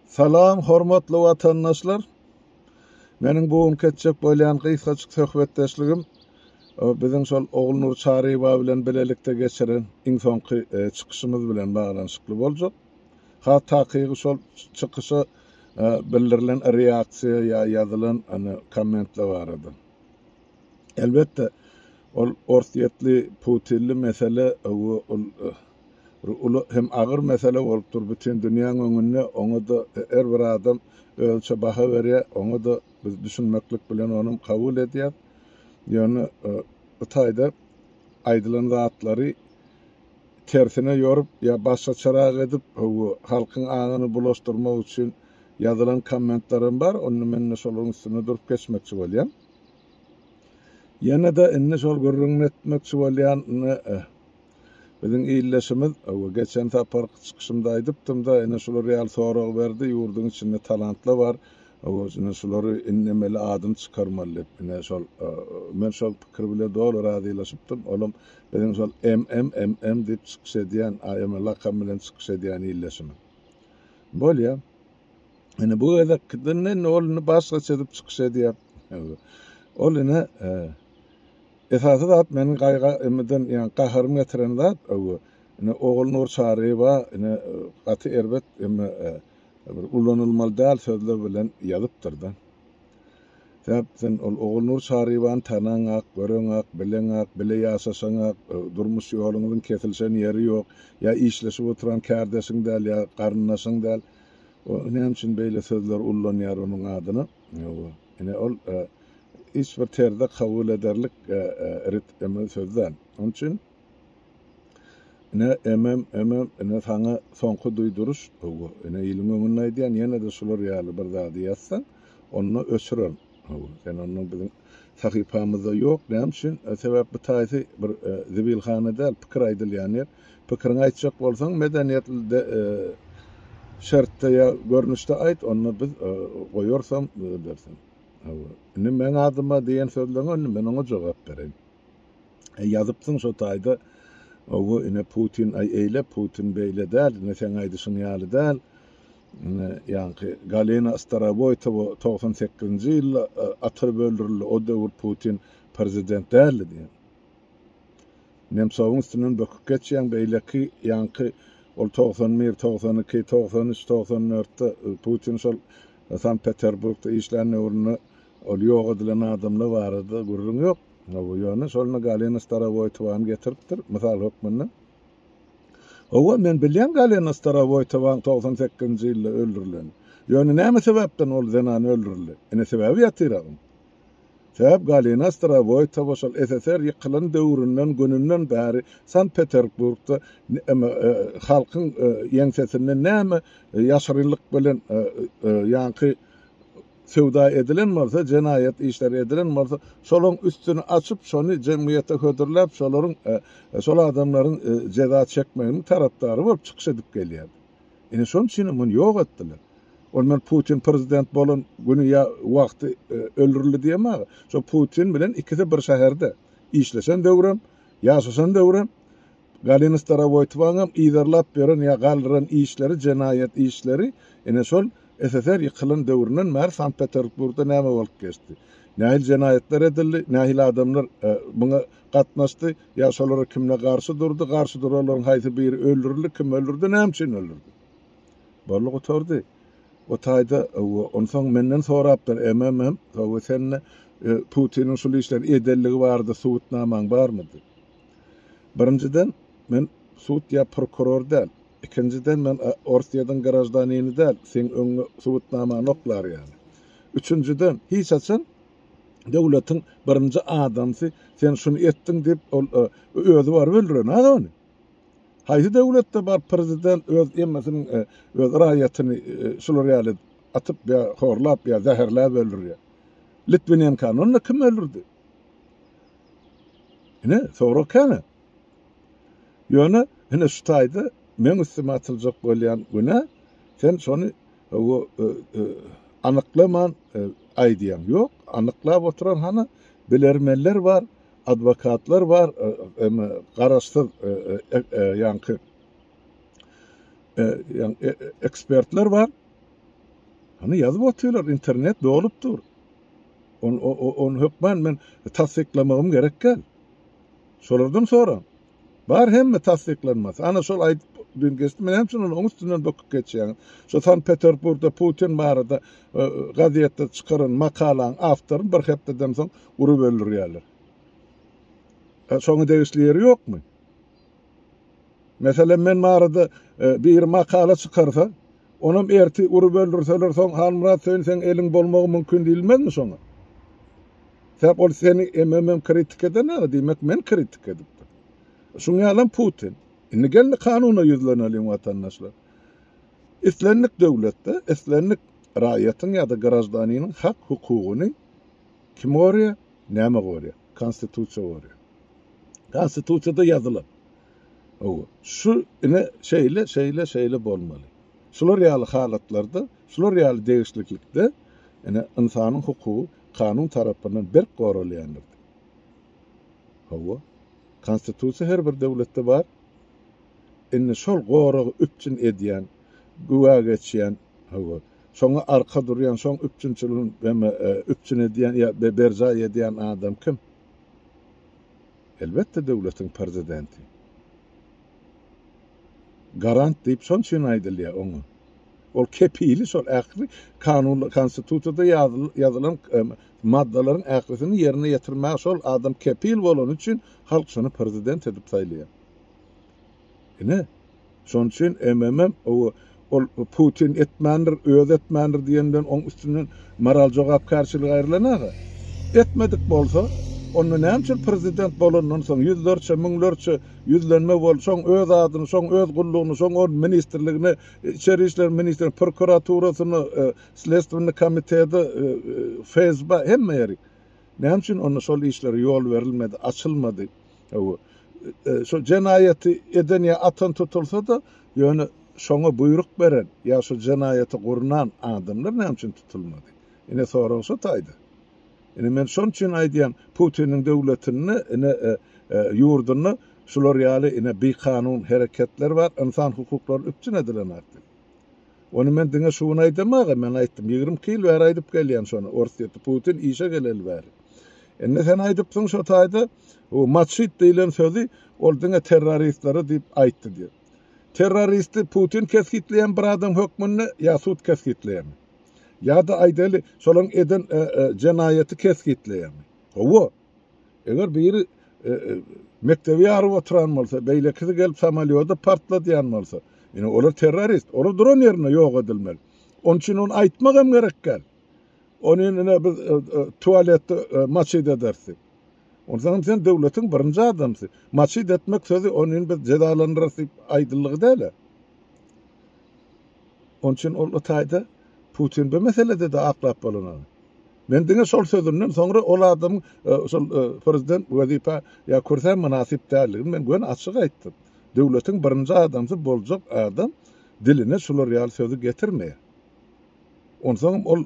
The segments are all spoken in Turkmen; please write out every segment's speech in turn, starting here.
Salam, hormatly vatandaşlar. Menin bugün ketjek bolýan gysgaçyk söhbetdeşligim biziň şol Oglunur Çaryba bilen bilelikde geçiren iň soňky çykyşymyz bilen baglanyşykly boljak. Takygy şol çykyşa bildirilen reaksiýa ýa ýazylan kommentler bar edi. Elbetde ol ortaýetli Putinli mesele ulu hem agyr mesele bolup dur bütün dünýäň öňünde oňa da her bir adam ölçe baha berýär, oňa da biz düşünmeklik bilen onu kabul edýär. Ýöne Itaýda aýdylan zatlary tersine ýorup ýa başga çarag edip halkyň agyny bulaşdyrmak üçin ýazylan kommentlerim bar. Onu men şolaryň üstüne durup geçmekçi bolýam. Ýene de inne şol görüňmetmekçi bolýan biziň ýyllaşymyz geçen tapar çykyşymda aýdypdym da ene şolar real sorag berdi, ýurdun içinde talantlar bar. Ene şolary innemeli adym çykarmaly. Ene şol men şol pikir bilen dogry razylaşypdym. Olam biziň şol MM diýip çykyş edýän, aýama lakam bilen çykyş edýän ýyllaşymy. Bolýa. Ene bu edekden olny başga çedip çykyş edýär. Ol ene esasy zat meniň gaýga emeden ýani gaharym getiren zat ene Oglunur Çaryba ene gaty erbet emme bir ulanylmaly däl sözler bilen ýazypdyrdy. Sen ol Oglunur Çarybany tanaňak, göreňak, bileňak, bile ýaşasaňak, durmuş ýoluňyň kesilşen ýeri ýok, ýa işleşip oturan kärdeşiň däl ýa garynnaşyň däl. Näme üçin beýle sözler ulanýar onuň adyny? Ene ol hiç bir terde kabul ederlik ritmi sözler. Onun için ne sana soňky duýduruş ene ýylyň öňünde aýdýan ýene de şolar ýaly bir zady ýazsaň onu ösürer. Sen onu biziň sahypamyzda ýok. Näme üçin? Sebäp bu taýsy bir zibilhanada pikir aýdylýan ýer. Pikirini aýtjak bolsaň medeniýetde şertde ýa görnüşde aýt, onu biz goýarsam dersin. Ine men adyma diýen sözlerine men ona jogap bereyim. Ýazypsyň şo taýda ine Putin eýle Putin beýle däl, ine sen aýdyşyň ýaly däl. Ýani Galina Starovoytova 98-nji ýylda atyryp öldürildi. O döwür Putin prezident däl diýen. Nemsowyň üstünden böküp geçýän beýleki ýani ol 91, 92, 93, 94-de Putin şol Sankt Peterburgda işlerini urunu ol ýok edilen adamlar barada gurrun ýok. Bu ýöne şolna Galina Starovoytovany getiripdir. Mysal hökmünde. Men bilýän Galina Starovoytowa 98-nji ýylda öldürilen. Ýöne näme sebäpden ol zenan öldürildi? Ene sebäbi ýatyragym. Sebäp Galina Starovoytowa şol SSR ýykylan döwründen gününden bäri Sankt Peterburgda halkyň ýeňsesinden näme ýaşarylyk bilen ýani sewda edilen bolsa, jenaýat işleri edilen bolsa, şolaryň üstüni açyp, şonu jemgyýete hödürläp, şol adamlaryň jeza çekmeginiň tarapdary bolup çykyş edip gelýär. Ene şoň üçin muny ýok etdiler. Olman Putin prezident bolan günü ýa wagty öldürildi diýemä. Şo Putin bilen ikisi bir şäherde işleşen döwrem, ýaşaşan döwrem. Galina Starovoytowaňam iýdarlap beren ýa galdyran işleri, jenaýat işleri ene şol SSR ýykylan döwründen mer Sankt Peterburgda näme bolup geçdi? Nähil jenaýatlar edildi, nähil adamlar buna gatnaşdy, ýa şolara kimle garşy durdy, garşy duralaryň haýsy biri öldürildi, kim öldürdi, näme üçin öldürdi? Barlyk oturdy. O taýda onsoň menden sorapdyr, sen Putinin şol işler edelligi bardy, suwutnamaň barmydy? Birinciden men suwut ýa prokuror däl. İkinciden men Orsiýadan garajdanyny däl, sen öňe suwutnamaň oklar ýani. Üçünciden hiç açan döwletiň birinji adamsy sen şunu etdiň diýip özü bar öldüren adamy. Haýsy döwletde bar prezident öz emmesiniň öz raýatyny şolar ýaly atyp ýa horlap ýa zäherläp öldürýär. Litwinenko onu kim öldürdi? Ine soňra kana. Ýöne ine şu taýda men üstüme atyljak bolýan güne sen şonu anyklaman aýdýan ýok. Anyklap oturan hana bilermeler var, advokatlar var, garaşsyz ýani ekspertler var. Hani yazıp atıyorlar, internet dolupdur. On hükmen men tasdiklamağım gerek gel. Solardan sonra. Bar hemme tasdiklanmaz. Ana sol ayt dün geçti. Men hemşin onun üstünden bakıp geçýän. Şu San Petersburgda Putin barada gazetede çıkarın makalan aftarın bir hepdeden soň urup öldürýärler. Soňa degişleri ýokmy? Mesela men barada bir makala çıkarsa, onam erti urup öldürseler soň Halmurat sen eliň bolmagy mümkin diýilmezmi soňa? Sebäp ol seni MMM kritik eden demek men kritik edip. Şuňa alan Putin. Indi geldi kanuna yüzlenelim vatandaşlar. İslenlik devlette, islenlik raýatyň ýa-da garajdanynyň hak hukugyny kim gorýar? Näme gorýar? Konstitusiýa gorýar. Konstitusiýada ýazylar. Şu ine şeyle bolmaly. Şular ýaly halatlarda, şular ýaly degişliklikde ine insanyň hukugy kanun tarapyndan bir goralýandyr. Konstitusiýa her bir devlette bar. Ine şol goragy üpçün edýän, güwa geçýän, şoňa arka durýan, şoň üpçünçiligiň üpçün edýän ýa berja edýän adam kim? Elbette devletiň prezidenti. Garant diýip şonçyn aýdylýar oňa. Ol kepili şol ähli kanun konstitusiýada ýazylan maddalaryň ählisini ýerine ýetirmäge şol adam kepil bolan üçin halk şonu prezident edip saýlaýar. Ine şonçyn MMM ol Putin etmändir, öz etmändir diýenden oň üstünden moral jogapkarçylyk aýrylanýar. Etmedik bolsa, onu näçe prezident bolandan soň yüzlerçe, müňlerçe yüzlenme bolsaň öz adyny, soň öz gullugyny, soň o ministrligini, içeri işler ministri, prokuraturasyny, Следственный komitede, Fezba hemme ýeri. Näçe onu şol işlere ýol berilmedi, açylmady. Şu cenaýeti eden ýa atan tutulsa da ýöne şoňa buyruk beren ýa şu cenaýeti gurnan adamlar näçe tutulmady. Ine soraşy taýdy. Ine men şonçyn aýdýan Putiniň döwletini, ine ýurduny şular ýaly ine bir kanun hereketler bar, insan hukuklary üpçün edilenärdi. Onu men diňe şuny aýdamagy, men aýtdym 20 kil wer aýdyp gelýän şonu. Orsiýety Putin işe geleli bar. Enne sen aýdypsyň şu taýda o matşit diýilen sözi ol diňe terroristlere diýip aýtdy diýip. Terroristi Putin keskitleyen bir adam hükmünü ya sud keskitleyen. Ya da aydaly şolaň eden cenaýeti keskitleyen. Eger biri mektebi ýaryp oturan bolsa, beýlekisi gelip samalyoda partladýan bolsa, ine olar terrorist, olar duran ýerine ýok edilmeli. Onun için onu aýtmagam gerek gel. Onun biz tualetde maçyt edersi. Ondan sen devletin birinci adamsy. Maçyt etmek sözü onun biz cezalandyrasy aýdyllygy däl. Onun için o taýda Putin bu meselede de aklap bolanady. Men diňe şol sözünden soňra ol adam şol prezident wezipa ýa kursan münasip däldigini men güven açyk aýtdym. Devletin birinci adamsy boljak adam diline şular ýaly sözü getirmeýär. Ondan ol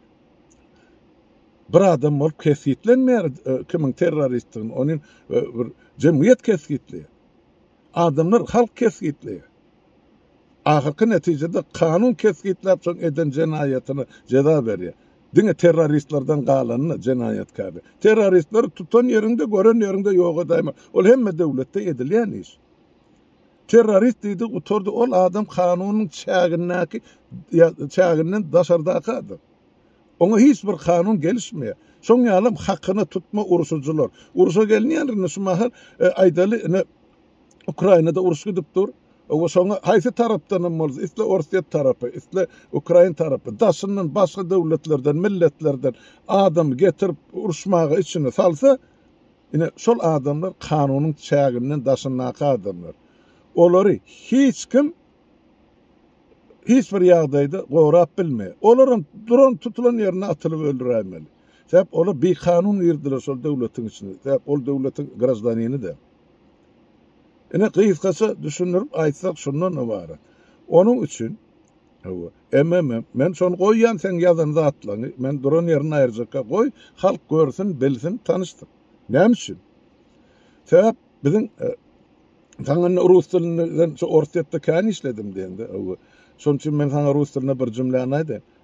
bir adam bolup kesgitlenmeýär kimin terroristini, onun bir jemgyýet kesgitleýär. Adamlar halk kesgitleýär. Ahirki netijede kanun keskitläp soň eden jenaýatyny jeza berýär. Diňe terroristlerden galanyny jenaýatkary. Terroristler tutan ýerinde, gören ýerinde ýok edýär. Ol hemme döwletde edilýän iş. Terrorist diýdi, oturdy ol adam kanunyň çäginden daşardaky adam. Ona hiç bir kanun gelişmeýär. Soň ýalym hakyny tutma uruşujylar. Uruşa gelýänler şu mahal aýdaly Ukrainada uruş gidip dur. O soňa haýsy tarapdan bolsa, isle Orsiýet tarapy, isle Ukraina tarapy, daşyndan başga döwletlerden, milletlerden adam getirip uruşmagy içine salsa, ine şol adamlar kanunyň çäginden daşynaky adamlar. Olary hiç kim hiç bir ýagdaýda gorap bilmeýär. Olaryň duran tutulan ýerine atylyp öldürämeli. Sebäp olar bir kanun ýerdiler şol döwletiň içinde. Sebäp ol döwletiň grajdanyny da. Ine kıyıskası düşünürüp aýtsak şundan ibaret. Onun için men şonu goýýan sen ýazan zatlaňy, men duran ýerine aýrjaka goý, halk görsün, bilsin, tanıştyk. Näme üçin? Sebäp biziň taňyny rus dilinden şu Orsiýetde kän işledim diýende. Şoň üçin men sana rus diline bir jümläni aýdym.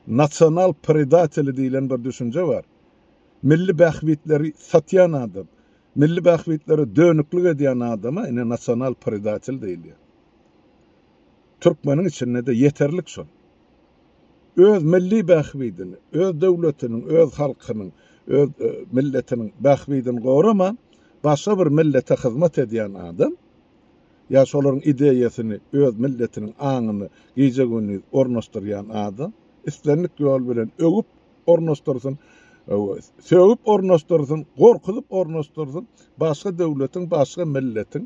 nasyonal predateli diýilen bir düşünje var. Milli bähwitleri satyan adam, milli bähwitleri dönüklük edýän adama ine nasyonal predatel diýilýär. Türkmeniň içinde de yeterlik şol. Öz milli bähwidini, öz döwletiniň, öz halkynyň, öz milletiniň bähwidini goraman, başga bir millete hyzmat edýän adam, ya şolaryň ideýasyny, öz milletiniň aňyny, gijegini ornaşdyrýan adam, islenlik ýol bilen ögüp ornaşdyrsyň, sögüp ornaşdyrsyň, gorkuzyp ornaşdyrsyň, başga döwletiň, başga milletiň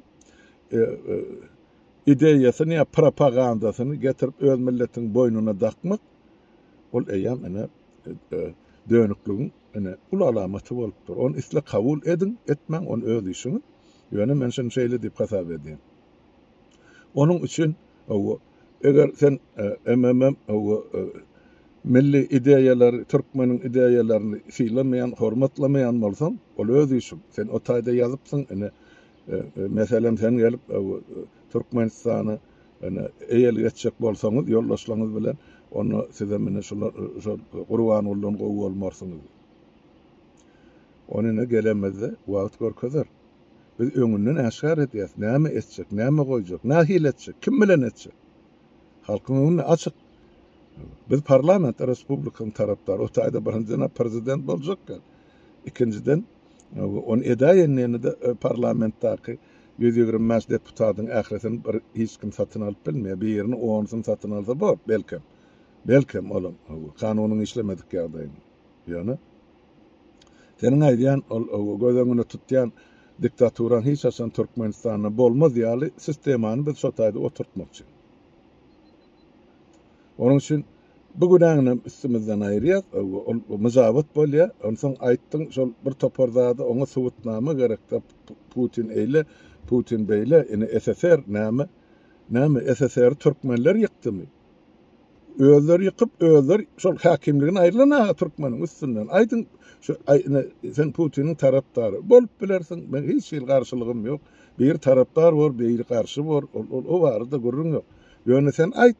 ideýasyny ya propagandasyny getirip öz milletiň boynuna dakmak, ol eýam ene dönüklügiň ene ul alamaty bolupdyr. Onu isle kabul edin, etmeň, onu öz işiňiz. Ýöne men şunu şeýle diýip hasap edýän. Onun üçin eger sen MMM milli ideýalary, türkmeniň ideýalaryny fiýlamaýan, hormatlamaýan bolsaň, ol öz işiň. Sen o taýda ýazypsyň, ene meselem sen gelip Türkmenistany ene eýel geçjek bolsaňyz, ýoldaşlaryňyz bilen onu size mene şol Gurban uldan gowy bolmarsyňyz. Onu ne gelemezde wagt görkezler. Biz öňünden äşgär edýäs, näme etjek, näme goýjak, nähil etjek, kim bilen etjek. Halkyň öňüne açyk. Biz parlament, respublikaň tarapdary, o taýda birinjiden prezident boljakkan. Ikinciden, onu edaýenni de parlamentdaky 120 deputatyň ähretini bir hiç kim satyn alyp bilmeýär. Bir ýerini 10 satyn alsa bor, belkem. Belkem olam, kanunyň işlemedik ýagdaýynda. Ýöne senin aýdýan gözüňe tutýan diktaturan hiç asan Türkmenistanyna bolmaz ýaly sistemany biz şo taýda oturtmakçy. Onun üçin bu günäňi üstümizden aýrýar, myzabat bolýar. Onsoň aýtdyň şol bir toparzada oňa suwutnama gerekde Putin eýle, Putin beýle, ine SSR näme SSR türkmenler ýykdymy? Özleri ýykyp, özleri şol hakimligini aýrylana türkmeniň üstünden. Aýdyn sen Putiniň tarapdary bolup bilersiň, men hiç ýyl garşylygym ýok. Bir tarapdar bor, bir garşy bor, o barada gurrun ýok. Ýöne sen aýt,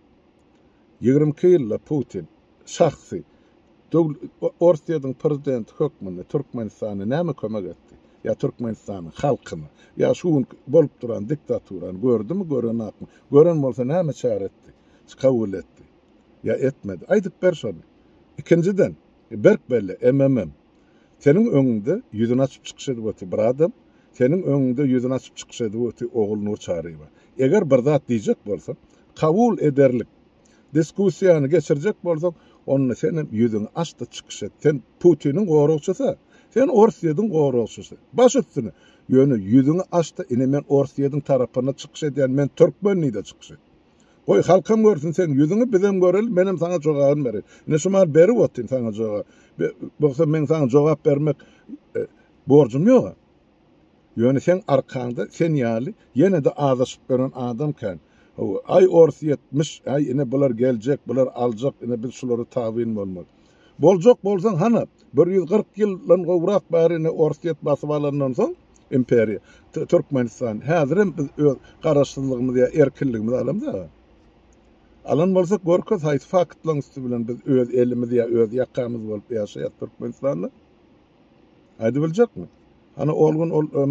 22 ýylda Putin şahsy Orsiýadyň prezidenti hökmünde Türkmenistany näme kömek etdi? Ya Türkmenistanyň halkyny, ya şu bolup duran diktaturany gördümi, görenakmy? Gören bolsa näme çare etdi? Kabul etdi. Ya etmedi. Aýdyp ber şonu. Ikinciden, berk belli, MMM. Senin öňünde ýüzüni açyp çykyş edip bir adam, senin öňünde ýüzüni açyp çykyş edip ogluny çaryp. Eger bir zat diýjek bolsa, kabul ederlik, diskussiýany geçirjek bolsa, onu senin ýüzüni açdy çykyş et. Sen Putiniň gorugçysy, sen Orsiýadyň gorugçysy. Baş üstüne ýöne ýüzüni açdy, ine men Orsiýadyň tarapyna çykyş edýän, men Türkmenliňde çykyş et. Oy halkam görsün sen yüzünü bizem görel, menem sana jogabym berer. Ne şumar berip otdym sana jogap. Boksa men sana jogap bermek borjum ýok. Ýöne sen arkaňda sen ýaly ýene de azaşyp beren adamken. Ay Orsiýetmiş, ay ine bular geljek, bular aljak, ine biz şulary tabyn bolmak. Boljak bolsaň hana 140 ýyldan gowrak bäri ine Orsiýet basyp alandan soň imperiýa Türkmenistan häzirim biz garaşdyrlygymyzy ýa erkinligimizi alamda. Alan bolsak gorkaz haýt faktlaryň üstü bilen biz öz elimizi ýa öz ýakamyz bolup ýaşaýat Türkmenistanda. Aýdy biljekmi? Ana olgun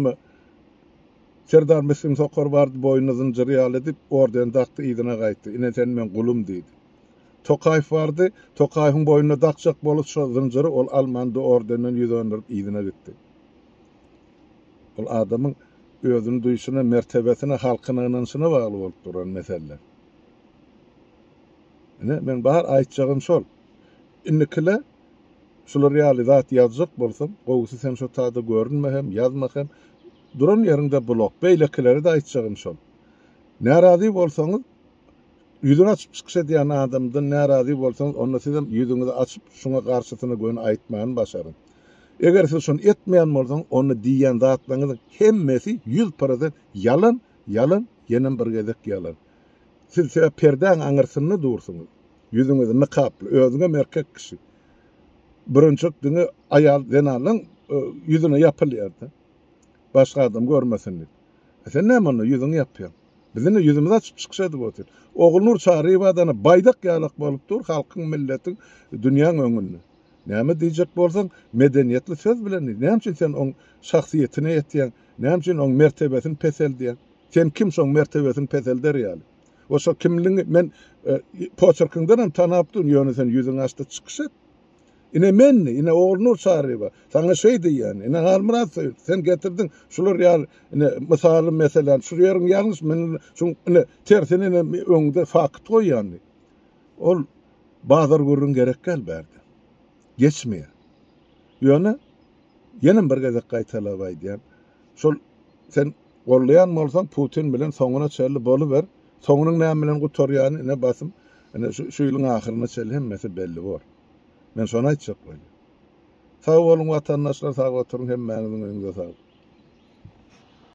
Serdar Müslim Sokar bardy boynuny zynjyr edip ordan dakty ýygyna gaýtdy. Ine sen men gulum diýdi. Tokaýew bardy, Tokaýewiň boynuny dakjak bolup şo zynjyry ol Almanda ordandan ýüzöndirip ýygyna gitdi. Ol adamyň özüni duýuşuna, mertebesine, halkyna ynanşyna bagly bolup duran meseleler. Men bahar aýtjagym şol. Indikile şular realizat ýazjak bolsam, gowsy sen şo taýda görünmehem, ýazmahem, duran ýerinde blok, beýlekileri de aýtjagym şol. Närazy bolsaňyz, ýüzüni açyp çykyş edýän adamdan närazy bolsaňyz, onda sizem ýüzüňizi açyp şuňa garşysyna goýun aýtmagyny başaryn. Eger siz şonu etmeýän bolsaňyz, onu diýen zatlaryňyzyň hemmesi 100% yalan, ýene bir gezek yalan. Siz perden aňyrsyny dursunuz. Ýüzüňizi nikaply, özüňe merkek kişi. Birinçik diňi aýal zenalyň ýüzüne ýapylýar. Başga adam görmesin diýip. Sen näme onu ýüzüňe ýapýan? Bizini yüzümüz açıp çıkışadı bu otel. Oğulnur çağırıyıp adana baydak yalak bolup dur halkın, milletin, dünyanın öňünde. Näme diýjek bolsaň, medeniyetli söz bilen. Näme üçin sen oň şahsiýetine ýetýän, näme üçin oň mertebesini peseldiýän? Sen kim soň mertebesini peselder ýaly? Oşo kimliği men poçerkyndan tanapdym, ýöne sen yüzüň açdy çykyşat. Ine menni, ine oğulnur çağırýar. Sana şeý diýýän, ine Almurat sen getirdin, şular ýar, ine misaly meselen, şu ýerin ýalňyş men şu ine tersine öňde fakt goýýan. Ol bazar gurrun gerek gelberdi. Geçmeýär. Ýöne ýene bir gezek gaýtalap aýdýan. Şol sen gollayan bolsaň Putin bilen soňuna çelli boluber. Soňunyň näme bilen gutarýany ine basym, ine şu ýylyň ahyryna çelli hemmesi belli bol. Men şonu aýtjak bolýar. Sag bolun watandaşlar, sag oturun hemmäňiziň öňünde sag.